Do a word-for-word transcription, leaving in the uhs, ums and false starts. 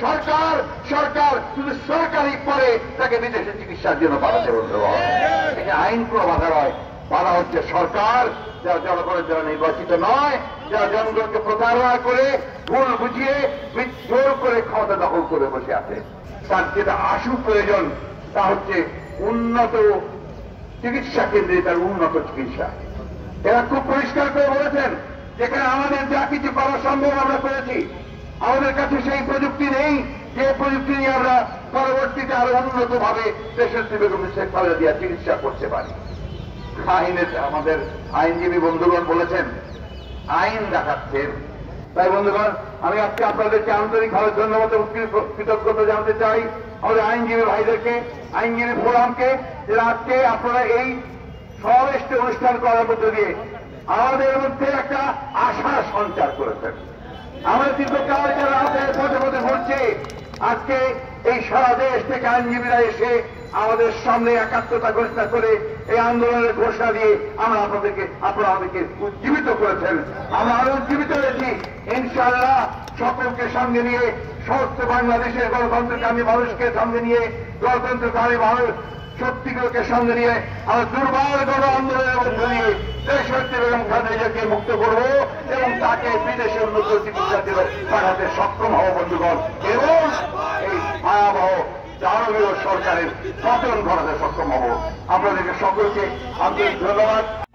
সরকার সরকার শুধু সরকারি পরে তাকে বিদেশে চিকিৎসার জন্য পাঠাতে বলতে হবে। এটা আইন কোনো বাধা নয়, বাধা হচ্ছে সরকার যারা জনগণের জন্য নির্বাচিত নয়, যারা জনগণকে প্রতারণা করে ভুল বুঝিয়ে জোর করে ক্ষমতা দখল করে বসে আছে। তার যেটা আশু প্রয়োজন তা হচ্ছে উন্নত চিকিৎসা কেন্দ্রে তার উন্নত চিকিৎসা। এরা খুব পরিষ্কার করে বলেছেন যেখানে আমাদের যা কিছু করা সম্ভব আমরা করেছি, আমাদের কাছে সেই প্রযুক্তি নেই যে প্রযুক্তি নিয়ে আমরা পরবর্তীতে আরো উন্নত ভাবে দেশনেত্রী বেগম শেখ খালেদা জিয়া চিকিৎসা করতে পারি। আইনের আমাদের আইনজীবী বন্ধুগণ বলেছেন আইন দেখাচ্ছেন। তাই বন্ধুগণ, আমি আজকে আপনাদেরকে আন্তরিকভাবে ধন্যবাদ এবং কৃতজ্ঞতা জানাতে চাই আমাদের আইনজীবী ভাইদেরকে, আইনজীবী ফোরামকে, যারা আজকে আপনারা এই সমাবেশটি অনুষ্ঠান করার মধ্য দিয়ে আমাদের মধ্যে একটা আশা সঞ্চার করেছেন। আমাদের দীর্ঘকাল যারা আমাদের পথে পথে ঘুরছে, আজকে এই সারা দেশ থেকে আইনজীবীরা এসে আমাদের সামনে একাত্মতা ঘোষণা করে এই আন্দোলনের ঘোষণা দিয়ে আমরা আপনাদেরকে আপনারা আমাদেরকে উজ্জীবিত করেছেন। আমরা আরো উজ্জীবিত হয়েছি ইনশাআল্লাহ। সকলকে সঙ্গে নিয়ে সমস্ত বাংলাদেশের গণতন্ত্রকামী মানুষকে সঙ্গে নিয়ে গণতন্ত্রকামী মানুষ শক্তিগুলোকে সঙ্গে নিয়ে আমরা দুর্বার গণ আন্দোলনের মধ্য দিয়ে দেশনেত্রী বেগম খালেদা জিয়াকে মুক্ত করব এবং তাকে বিদেশে উন্নত চিকিৎসার জন্য পাঠাতে সক্ষম হব বন্ধুগণ, এবং এই ভয়াবহ দানবীয় সরকারের পতন ঘটাতে সক্ষম হব। আপনাদেরকে সকলকে আন্তরিক ধন্যবাদ।